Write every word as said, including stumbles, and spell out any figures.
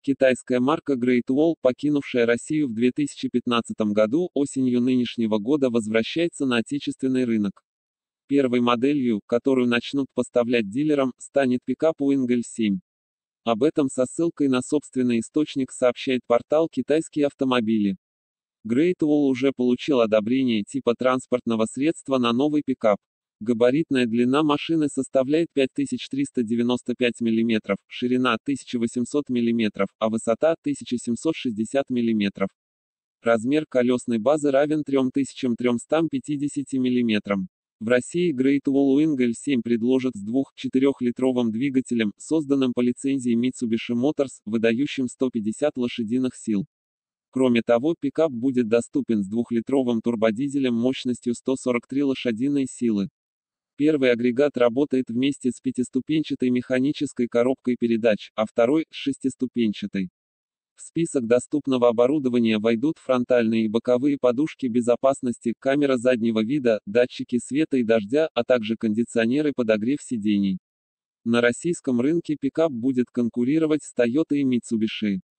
Китайская марка Great Wall, покинувшая Россию в две тысячи пятнадцатом году, осенью нынешнего года возвращается на отечественный рынок. Первой моделью, которую начнут поставлять дилерам, станет пикап Уингль семь. Об этом со ссылкой на собственный источник сообщает портал «Китайские автомобили». Great Wall уже получил одобрение типа транспортного средства на новый пикап. Габаритная длина машины составляет пять тысяч триста девяносто пять миллиметров, ширина тысяча восемьсот миллиметров, а высота тысяча семьсот шестьдесят миллиметров. Размер колесной базы равен три тысячи триста пятьдесят миллиметрам. В России Great Wall Уингль семь предложат с двух-четырехлитровым двигателем, созданным по лицензии Mitsubishi Motors, выдающим сто пятьдесят лошадиных сил. Кроме того, пикап будет доступен с двухлитровым турбодизелем мощностью сто сорок три лошадиные силы. Первый агрегат работает вместе с пятиступенчатой механической коробкой передач, а второй – с шестиступенчатой. В список доступного оборудования войдут фронтальные и боковые подушки безопасности, камера заднего вида, датчики света и дождя, а также кондиционеры, подогрев сидений. На российском рынке пикап будет конкурировать с Toyota и Mitsubishi.